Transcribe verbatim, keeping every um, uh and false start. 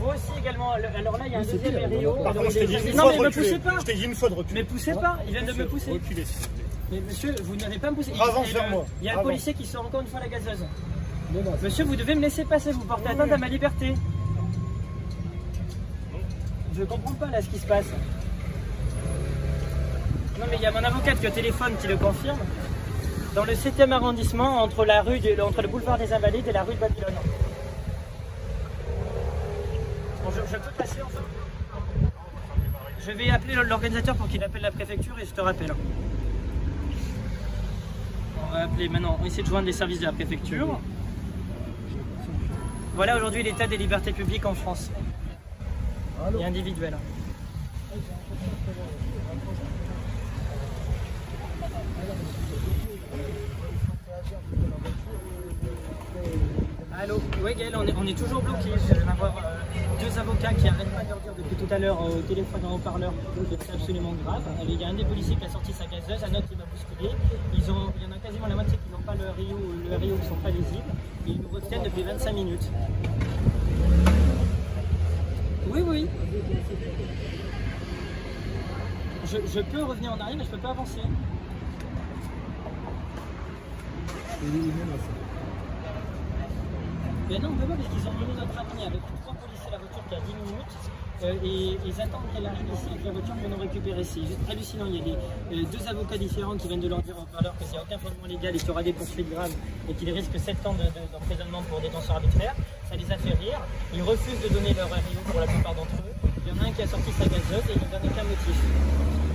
Vous aussi également. Alors là, il y a un Oui, c'est deuxième bien. Rio. Pardon, je t'ai dit une Non, fois mais de me reculer. poussez pas. Je t'ai dit une fois de reculer. Mais poussez pas, il vient de me pousser. Reculez, s'il te plaît. Mais monsieur, vous n'avez pas me poussé. Avance Et vers le- moi. Il y a un Avance. policier qui sort encore une fois la gazeuse. Non, non, Monsieur, vous devez me laisser passer, vous portez atteinte à ma liberté. Je comprends pas là ce qui se passe. Non mais il y a mon avocate qui est au téléphone qui le confirme. Dans le septième arrondissement, entre, la rue de- entre le boulevard des Invalides et la rue de Babylone. Bon, je, je peux passer enfin. Je vais appeler l'organisateur pour qu'il appelle la préfecture et je te rappelle. On va appeler maintenant, on va essayer de joindre les services de la préfecture. Voilà aujourd'hui l'état des libertés publiques en France et individuelles. Allô, oui Gaël, on est, on est toujours bloqué. Je viens d'avoir euh, deux avocats qui n'arrêtent pas de leur dire depuis tout à l'heure euh, au téléphone en haut-parleur que c'est absolument grave. Il y a un des policiers qui a sorti sa gazeuse, un autre qui m'a bousculé. Ils ont, il y en a quasiment la moitié qui n'ont pas le Rio, le Rio qui ne sont pas lisibles. Et ils nous retiennent depuis vingt-cinq minutes. Oui, oui. Je, je peux revenir en arrière mais je ne peux pas avancer. Mais non, on peut pas parce qu'ils ont mené notre ami avec trois policiers à la voiture qui a dix minutes euh, et ils attendent qu'elle arrive ici avec la voiture pour nous récupérer. C'est juste hallucinant. Il y a des, euh, deux avocats différents qui viennent de leur dire en parleur qu'il n'y a aucun fondement légal et qu'il y aura des poursuites graves et qu'ils risquent sept ans d'emprisonnement de, de, pour détention arbitraire. Ça les a fait rire. Ils refusent de donner leur Rio pour la plupart d'entre eux. Il y en a un qui a sorti sa gazeuse et il ne donne aucun motif.